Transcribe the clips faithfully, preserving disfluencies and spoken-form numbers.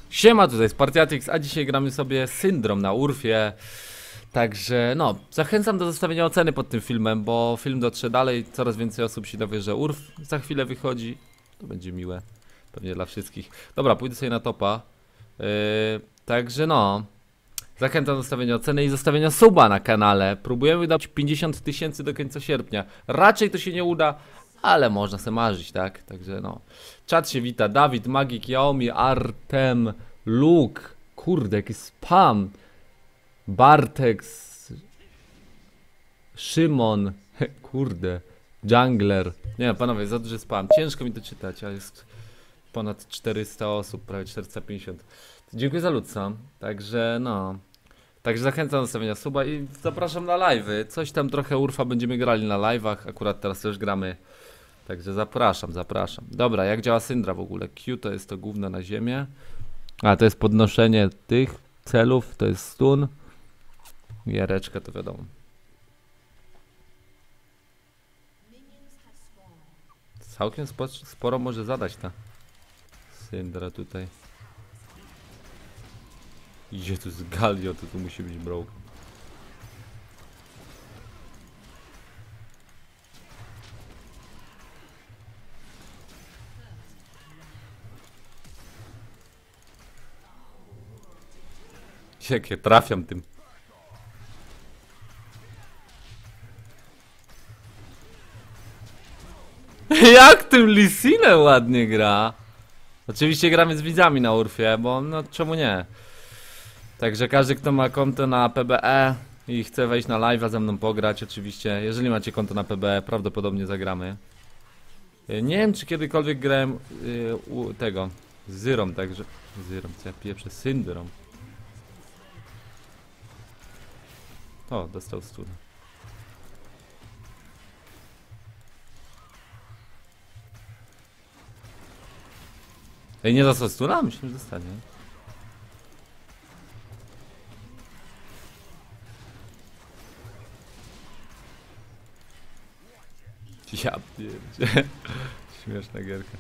Siema, tutaj Spartiatyx, a dzisiaj gramy sobie Syndrom na Urfie. Także no, zachęcam do zostawienia oceny pod tym filmem, bo film dotrze dalej, coraz więcej osób się dowie, że Urf za chwilę wychodzi. To będzie miłe, pewnie dla wszystkich. Dobra, pójdę sobie na topa. Yy, także no, zachęcam do zostawienia oceny i zostawienia suba na kanale. Próbujemy dać pięćdziesiąt tysięcy do końca sierpnia. Raczej to się nie uda, ale można sobie marzyć, tak? Także no. Czat się wita. Dawid, Magik, Yaomi, Artem, Luke. Kurde, jaki spam. Bartek, Szymon. Kurde. Jungler. Nie, panowie, za duży spam. Ciężko mi to czytać, a jest ponad czterysta osób, prawie czterysta pięćdziesiąt. Dziękuję za ludca. Także no. Także zachęcam do zostawienia suba i zapraszam na live'y. Coś tam trochę Urfa będziemy grali na live'ach. Akurat teraz też gramy. Także zapraszam, zapraszam. Dobra, jak działa Syndra w ogóle? Q to jest to gówno na ziemię. A, to jest podnoszenie tych celów, to jest stun. Jareczka to wiadomo. Całkiem spo, sporo może zadać ta Syndra tutaj. Idzie tu z Galio, to tu musi być broke. Jakie trafiam tym. Jak tym Lisinem ładnie gra. Oczywiście gramy z widzami na Urfie, bo no czemu nie. Także każdy, kto ma konto na P B E i chce wejść na live'a ze mną pograć, oczywiście. Jeżeli macie konto na P B E, prawdopodobnie zagramy. Nie wiem, czy kiedykolwiek grałem yy, u tego z Zyrą, także Zyrą, co ja pieprzę, Syndrom. O, dostał stun. Ej, nie dostał stuna? Myślę, że dostanie. Ja pierdzie. Śmieszna gierka.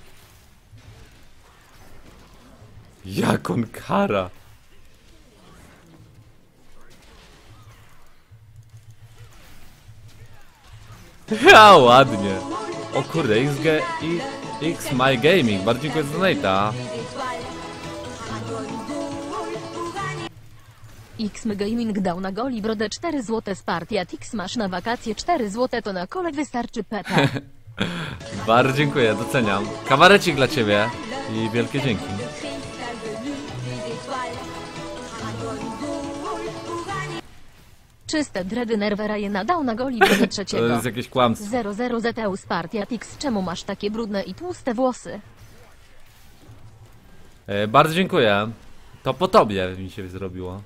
Jak on kara! Ja, ładnie. O kurde, X, I, X My Gaming, bardzo dziękuję za donate'a. X My Gaming dał na goli brodę cztery złote. Spartiatyx, masz na wakacje cztery złote, to na kole wystarczy P T. Bardzo dziękuję, doceniam. Kawarecik dla ciebie i wielkie dzięki. Czyste dredy Nerwera je nadał na goli brodę To trzeciego. jest jakieś kłamstwo. zero zero Z E U Spartiatyx, czemu masz takie brudne i tłuste włosy? E, bardzo dziękuję. To po tobie mi się zrobiło.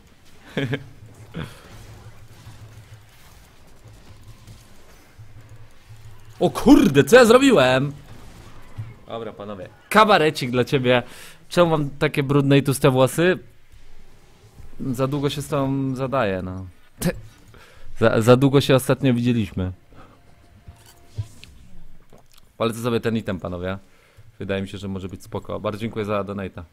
O kurde, co ja zrobiłem? Dobra, panowie. Kabarecik dla ciebie. Czemu mam takie brudne i tłuste włosy? Za długo się z tą zadaję, no. Za, za długo się ostatnio widzieliśmy. Polecę sobie ten item, panowie. Wydaje mi się, że może być spoko. Bardzo dziękuję za donate'a.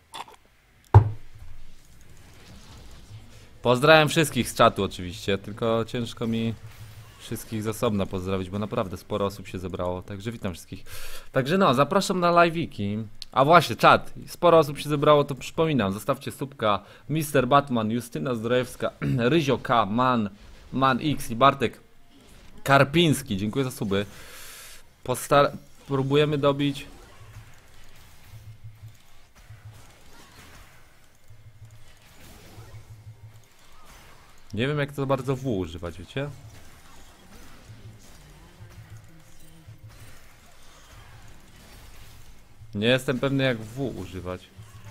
Pozdrawiam wszystkich z czatu oczywiście, tylko ciężko mi wszystkich z osobna pozdrowić, bo naprawdę sporo osób się zebrało, także witam wszystkich. Także no, zapraszam na live'iki. A właśnie, czat, sporo osób się zebrało, to przypominam, zostawcie subka, mister Batman, Justyna Zdrojewska, Ryzio K, Man, Man X i Bartek Karpiński, dziękuję za suby. Postar próbujemy dobić... Nie wiem, jak to bardzo W używać, wiecie? Nie jestem pewny, jak W używać.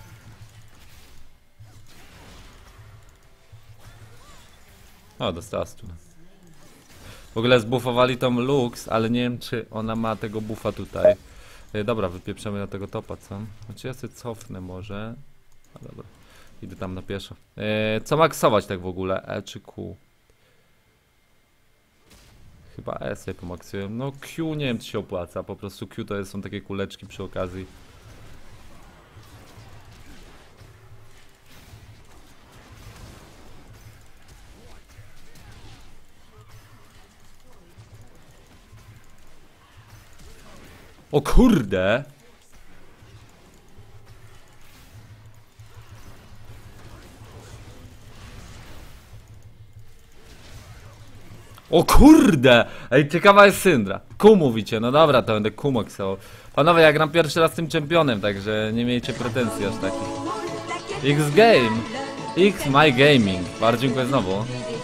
O, dostała stuna. W ogóle zbufowali tą Lux, ale nie wiem, czy ona ma tego buffa tutaj. E, dobra, wypieprzemy na tego topa, co? Znaczy ja sobie cofnę może. A dobra. Idę tam na pieszo. Eee, co maksować tak w ogóle? E czy Q? Chyba E sobie pomaksuję. No Q nie wiem, czy się opłaca. Po prostu Q to są takie kuleczki przy okazji. O kurde! O kurde! Ej, ciekawa jest Syndra. Ku mówicie, no dobra, to będę Ku maksował. Panowie, ja gram pierwszy raz z tym czempionem, także nie miejcie pretensji aż takich. X-Game! X My Gaming. Bardzo dziękuję znowu.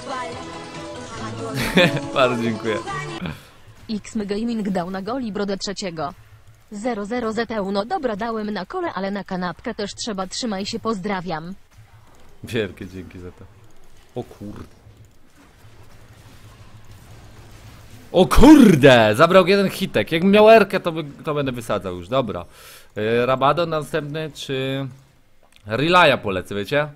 Bardzo dziękuję. X-My Gaming dał na goli brodę trzeciego. zero zero Z E U, no dobra, dałem na kole, ale na kanapkę też trzeba, trzymaj się, pozdrawiam. Wielkie dzięki za to. O kurde. O kurde! Zabrał jeden hitek. Jak miał erkę, to, by, to będę wysadzał już. Dobra. Yy, Rabadon następny, czy... Relaya polecę, wiecie?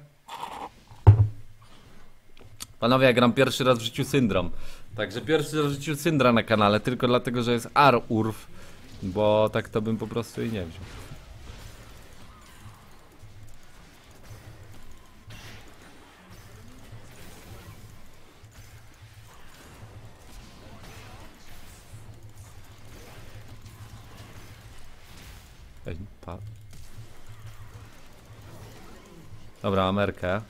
Panowie, ja gram pierwszy raz w życiu Syndrom. Także pierwszy raz w życiu Syndra na kanale, tylko dlatego, że jest Ar-Urf. Bo tak to bym po prostu jej nie wziął. Ej, pa. Dobra, Amerykę.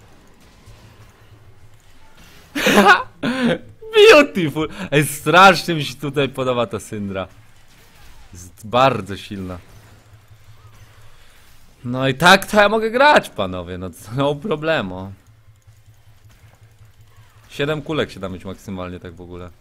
Beautiful! Ej, strasznie mi się tutaj podoba ta Syndra. Jest bardzo silna. No i tak to ja mogę grać, panowie, no no problemu. Siedem kulek się da mieć maksymalnie tak w ogóle.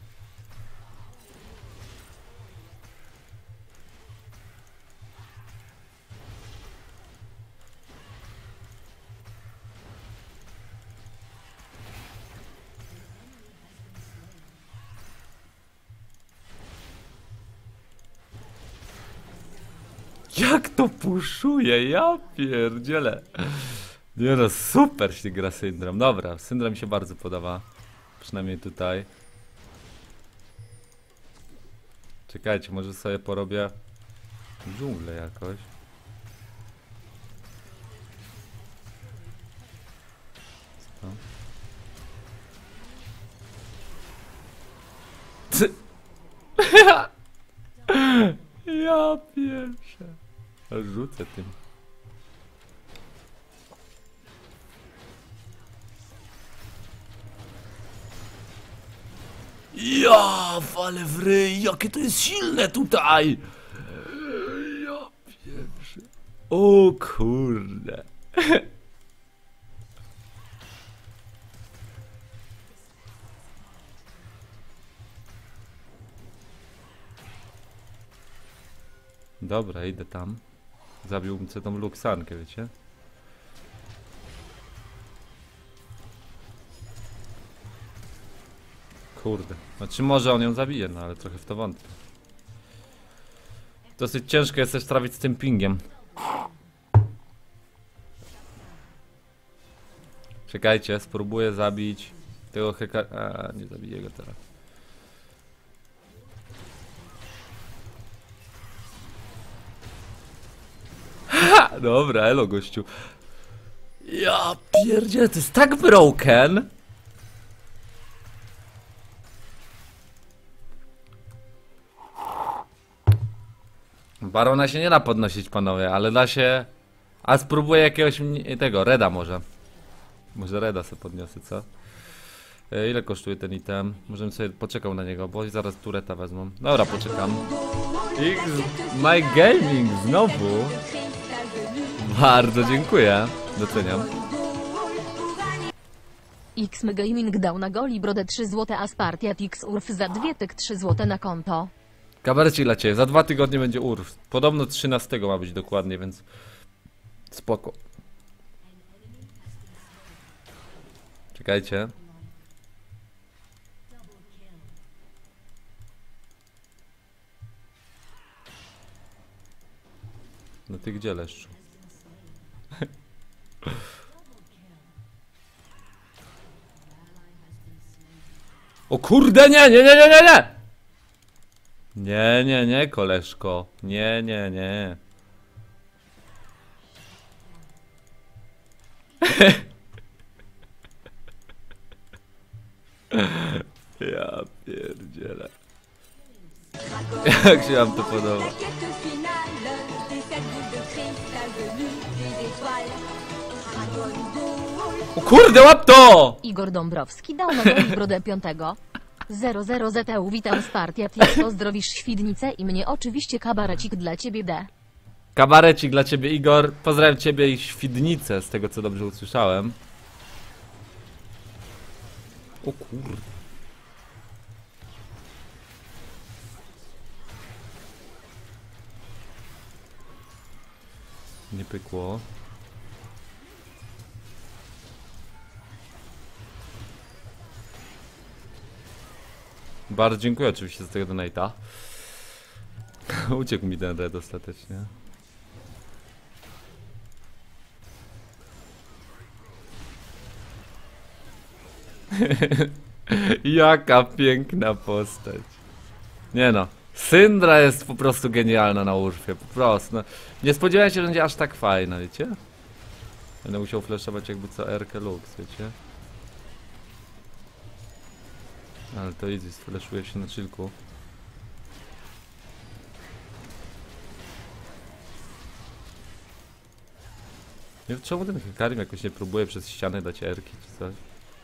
Jak to puszuje, ja pierdzielę. Nie no, super się gra Syndrom. Dobra, Syndrom mi się bardzo podoba. Przynajmniej tutaj. Czekajcie, może sobie porobię dżunglę jakoś. Co to? Ja pierwsze. Rzucę tym. Ja, wale w ryj, jakie to jest silne tutaj! Ja pierwsze. O kurde. Dobra, idę tam. Zabiłbym sobie tą Luxankę, wiecie? Kurde. Znaczy może on ją zabije, no ale trochę w to wątpię. Dosyć ciężko jest też trafić z tym pingiem. Czekajcie, spróbuję zabić tego heka... A, nie zabiję go teraz. Ha! Dobra, elo gościu. Ja pierdzielę, to jest tak broken. Barona się nie da podnosić, panowie, ale da się... A spróbuję jakiegoś tego, Reda może. Może Reda sobie podniosę, co? E, ile kosztuje ten item? Możemy sobie poczekał na niego, bo zaraz tureta wezmą. Dobra, poczekam. X My Gaming znowu. Bardzo dziękuję. Doceniam. X-My Gaming dał na goli brodę trzy złote, a Spartiatix Urf za dwie tyk trzy złote na konto. Kabarecie dla ciebie, za dwa tygodnie będzie Urf. Podobno trzynastego ma być dokładnie, więc spoko. Czekajcie. No ty gdzie, leszczu? O kurde, nie, nie, nie, nie, nie, nie! Nie, nie, nie, koleżko. Nie, nie, nie. Ja pierdzielę. Jak się wam to podoba? O kurde, łap to! Igor Dąbrowski dał na goli brodę piątego. zero zero Z E U witam z Partiatis, pozdrowisz Świdnicę i mnie oczywiście kabarecik dla ciebie D. Kabarecik dla ciebie, Igor. Pozdrawiam ciebie i Świdnicę, z tego co dobrze usłyszałem. O kurde. Nie pykło. Bardzo dziękuję oczywiście za tego donate'a. Uciekł mi ten red ostatecznie. Jaka piękna postać. Nie no. Syndra jest po prostu genialna na Urfie. Po prostu. No. Nie spodziewałem się, że będzie aż tak fajna, wiecie? Będę musiał flashować jakby co R-kę Lux, wiecie? Ale to easy, sflashuje się na chillku. Nie wiem, czemu ten Hekarim jakoś nie próbuje przez ścianę dać R-ki czy coś?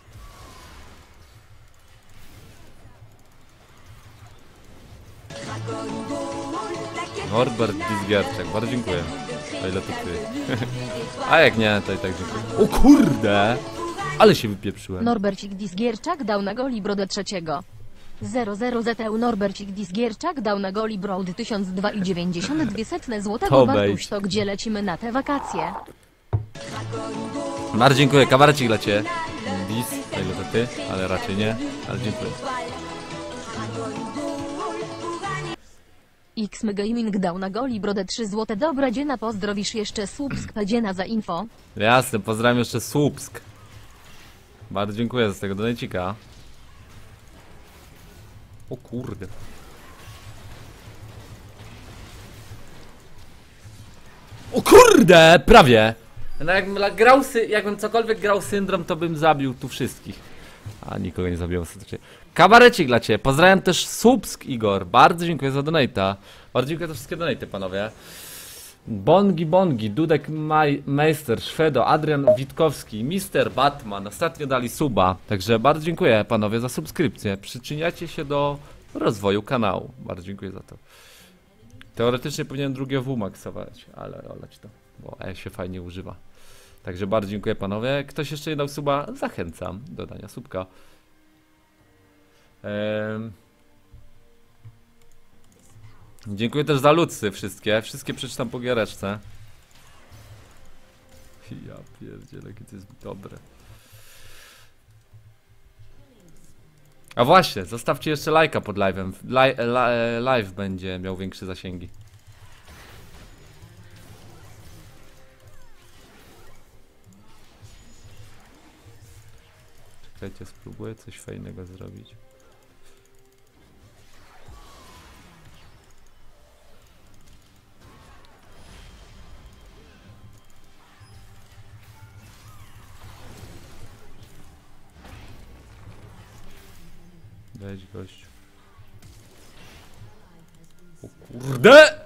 Norbert Disgierczak, bardzo dziękuję. O ile to ty. A jak nie, to i tak dziękuję. O kurde! Ale się wypieprzyłem. Norbercik Disgierczak dał na goli brodę trzeciego. zero zero Z E U Norbercik Disgierczak dał na goli brody tysiąc dwa i dziewięćdziesiąt dwie setne złotego. To Bartuś, bejt. to gdzie lecimy na te wakacje? Bardzo dziękuję, kabarecik dla ciebie. Dis, o ile to ty, ale raczej nie, ale dziękuję. X Gaming dał na goli brodę trzy złote. Dobra dziena, pozdrowisz jeszcze Słupsk Pedziena za info. Jasne, pozdrawiam jeszcze Słupsk. Bardzo dziękuję za tego donajcika. O kurde. O kurde, prawie. No jakbym grał, sy jakbym cokolwiek grał Syndrom, to bym zabił tu wszystkich. A nikogo nie zabiłem ostatecznie. Kabarecik dla ciebie. Pozdrawiam też Słupsk, Igor. Bardzo dziękuję za donate'a. Bardzo dziękuję za wszystkie donate'y, panowie. Bongi Bongi, Dudek Maj Meister, Szwedo, Adrian Witkowski, mister Batman. Ostatnio dali suba. Także bardzo dziękuję, panowie, za subskrypcję. Przyczyniacie się do rozwoju kanału. Bardzo dziękuję za to. Teoretycznie powinienem drugie W maksować, ale oleć to, bo E się fajnie używa. Także bardzo dziękuję, panowie. Ktoś jeszcze nie dał suba? Zachęcam do dania subka. Ehm... Dziękuję też za lucy wszystkie. Wszystkie przeczytam po giereczce. Ja pierdzielę, jakie to jest dobre. A właśnie, zostawcie jeszcze lajka pod live'em. Live, live będzie miał większe zasięgi. Czekajcie, spróbuję coś fajnego zrobić. Weź gościu. O kurde!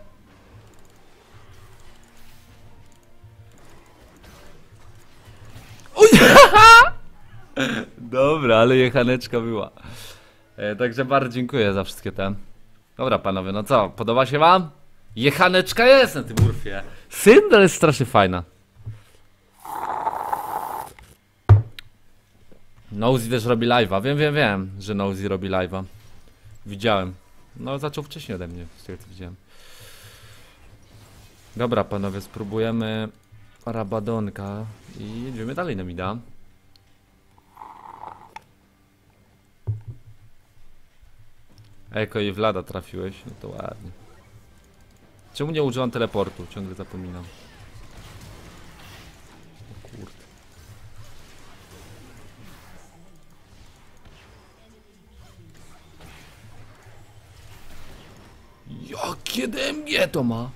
Oj! Dobra, ale jechaneczka była. E, także bardzo dziękuję za wszystkie te. Dobra, panowie, no co? Podoba się wam? Jechaneczka jest na tym Urfie. Syndra jest strasznie fajna. Nosy też robi live'a. Wiem, wiem, wiem, że Nosy robi live'a. Widziałem. No, zaczął wcześniej ode mnie, z tego co widziałem. Dobra, panowie, spróbujemy Rabadonka i jedziemy dalej na mida. Eko i Vlada trafiłeś, no to ładnie. Czemu nie użyłam teleportu? Ciągle zapominam. O kurde. Jakie D M G to ma?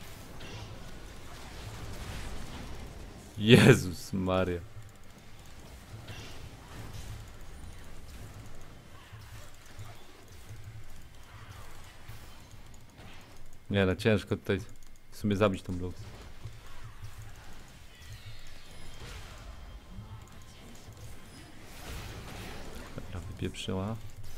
Jezus Maria. Nie no, ciężko tutaj w sumie zabić tą Lux. Dobra, wypieprzyła.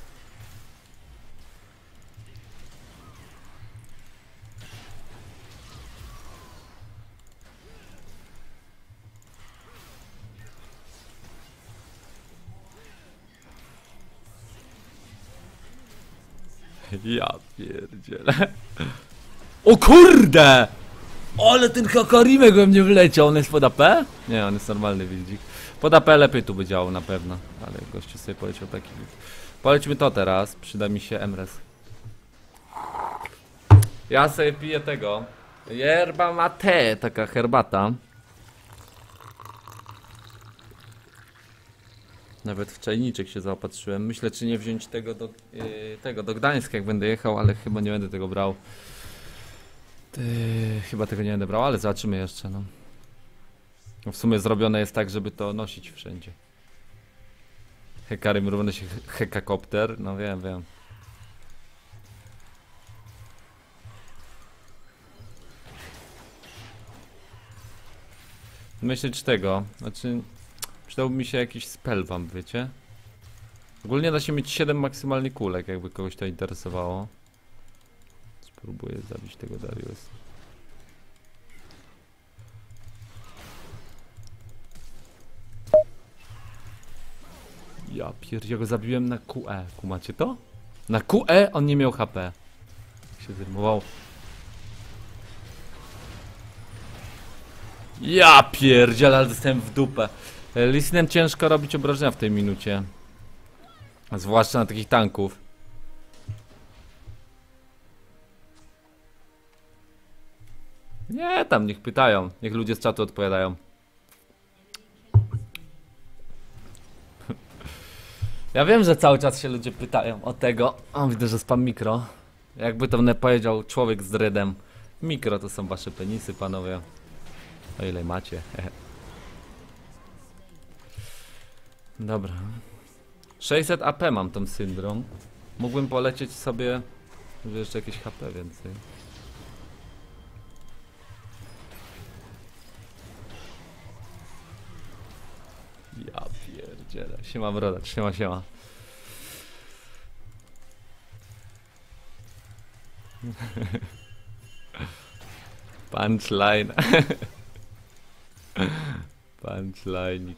Ja pierdzielę. O kurde! Ale ten Hakarimek we mnie wleciał, on jest pod A P? Nie, on jest normalny wildzik. Pod A P lepiej tu by działał na pewno. Ale gościu sobie poleciał taki. Polećmy to teraz, przyda mi się M R E S. Ja sobie piję tego. Yerba mate, taka herbata. Nawet w czajniczek się zaopatrzyłem. Myślę, czy nie wziąć tego do, yy, tego do Gdańska, jak będę jechał, ale chyba nie będę tego brał. Yy, chyba tego nie będę brał, ale zobaczymy jeszcze. No. No w sumie zrobione jest tak, żeby to nosić wszędzie. Hekarym równa się hekakopter. No wiem, wiem. Myślę, czy tego. Znaczy... Przydałby mi się jakiś spell wam, wiecie? Ogólnie da się mieć siedem maksymalnych kulek, jakby kogoś to interesowało. Spróbuję zabić tego Dariusa. Ja pierd... ja go zabiłem na Q E. Kumacie to? Na Q E on nie miał H P. Się zrymował. Ja pierdziel, ale dostałem w dupę. Lisinem ciężko robić obrażenia w tej minucie. Zwłaszcza na takich tanków. Nie, tam niech pytają. Niech ludzie z czatu odpowiadają. Ja wiem, że cały czas się ludzie pytają o tego. O, widzę, że spam mikro. Jakby to mnie powiedział człowiek z dreadem. Mikro to są wasze penisy, panowie. O ile macie. Dobra. sześćset A P mam tą syndrom. Mógłbym polecieć sobie, że jeszcze jakieś H P więcej. Ja pierdzielę. Siema broda, siema, siema. Punchline. Punchlineik.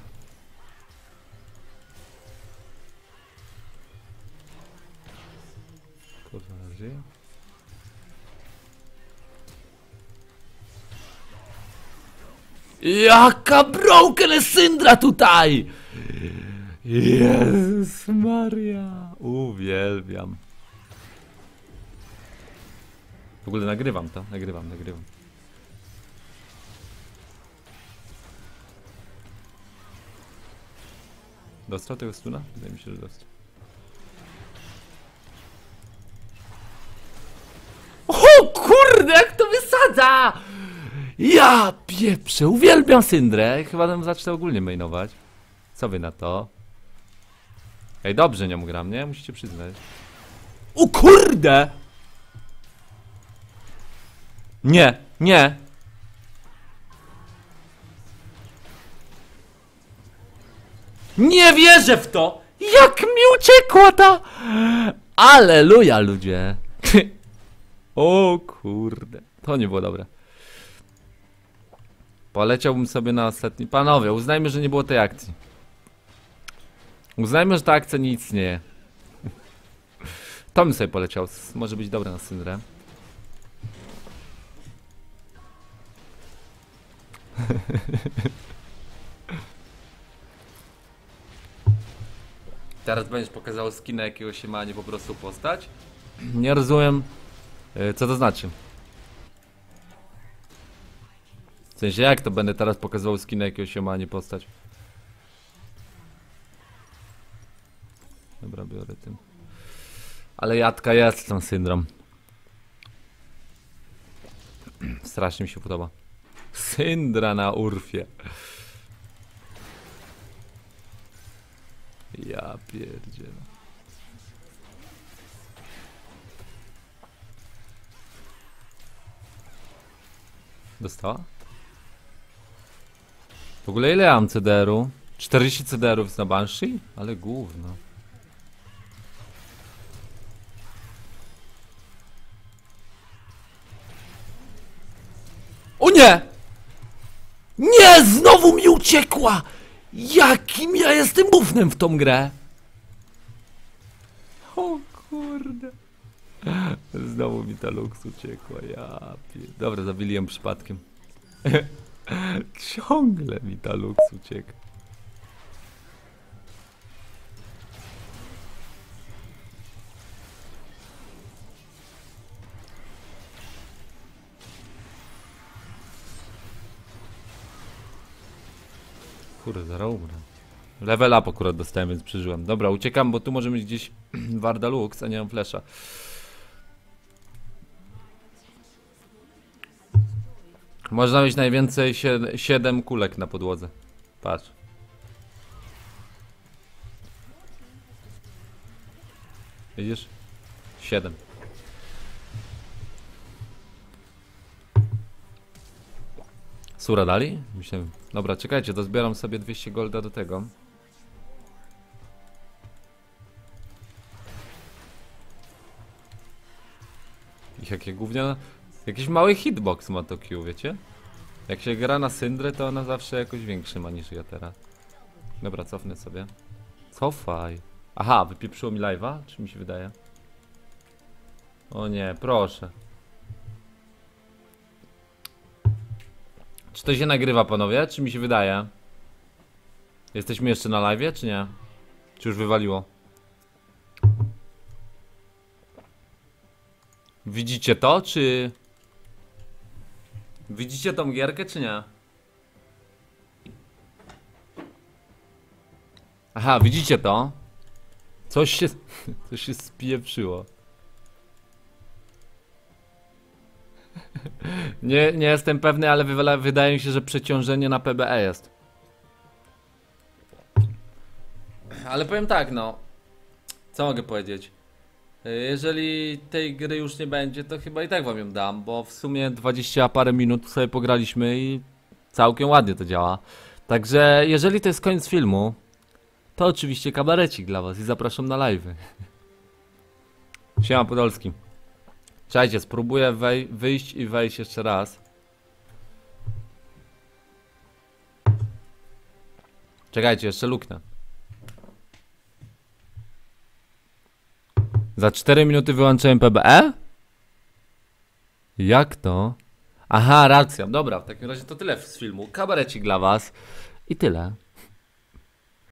Poważnie? Jaka broken syndra tutaj! Jezus Maria. Uwielbiam. W ogóle nagrywam to, nagrywam, nagrywam. Dostał tego stuna? Wydaje mi się, że dostał. O kurde, jak to wysadza! Ja pieprzę, uwielbiam syndrę. Chyba tam zacznę ogólnie mainować. Co wy na to? Ej, dobrze nią gram, nie? Musicie przyznać. O kurde! Nie, nie. Nie wierzę w to! Jak mi uciekła ta... Aleluja, ludzie. O kurde. To nie było dobre. Poleciałbym sobie na ostatni... Panowie, uznajmy, że nie było tej akcji. Uznajmy, że ta akcja nie istnieje. To bym sobie poleciał. Może być dobre na syndrę. Teraz będziesz pokazał skina jakiegoś się ma, a nie po prostu postać? Nie rozumiem, co to znaczy. W sensie, jak to będę teraz pokazywał skina jakiegoś się ma, a nie postać? Dobra, biorę tym. Ale jadka jest ten syndrom. Strasznie mi się podoba. Syndra na Urfie. Ja pierdzielę. Dostała? W ogóle ile ja mam C D R-u? czterdzieści C D R-ów jest na Banshee? Ale gówno. O nie! Nie! Znowu mi uciekła! Jakim ja jestem gównem w tą grę? O kurde. Znowu mi ta Lux uciekła, ja pie... Dobra, zabili ją przypadkiem. Ciągle mi ta Lux ucieka. Kurde, zaraz umrę. Level up akurat dostałem, więc przeżyłem. Dobra, uciekam, bo tu może mieć gdzieś Warda Lux, a nie mam flesza. Można mieć najwięcej siedem kulek na podłodze. Patrz. Widzisz? siedem. Sura dali? Myślę. Dobra, czekajcie, to zbieram sobie dwieście golda do tego. I jakie gówniane... Jakiś mały hitbox ma to Q, wiecie? Jak się gra na Syndrę, to ona zawsze jakoś większy ma niż ja teraz. Dobra, cofnę sobie. Cofaj. Aha, wypieprzyło mi live'a? Czy mi się wydaje? O nie, proszę. Czy to się nagrywa, panowie? Czy mi się wydaje? Jesteśmy jeszcze na live'ie, czy nie? Czy już wywaliło? Widzicie to, czy... Widzicie tą gierkę, czy nie? Aha, widzicie to? Coś się... Coś się spieprzyło. Nie, nie jestem pewny, ale wy, wydaje mi się, że przeciążenie na P B E jest. Ale powiem tak, no. Co mogę powiedzieć? Jeżeli tej gry już nie będzie, to chyba i tak wam ją dam, bo w sumie dwadzieścia parę minut sobie pograliśmy i całkiem ładnie to działa. Także jeżeli to jest koniec filmu, to oczywiście kabarecik dla was i zapraszam na live'y. Siema Podolski. Czekajcie, spróbuję wej wyjść i wejść jeszcze raz. Czekajcie, jeszcze luknę. Za cztery minuty wyłączyłem P B E? Jak to? Aha, racja. Dobra, w takim razie to tyle z filmu. Kabarecik dla was. I tyle.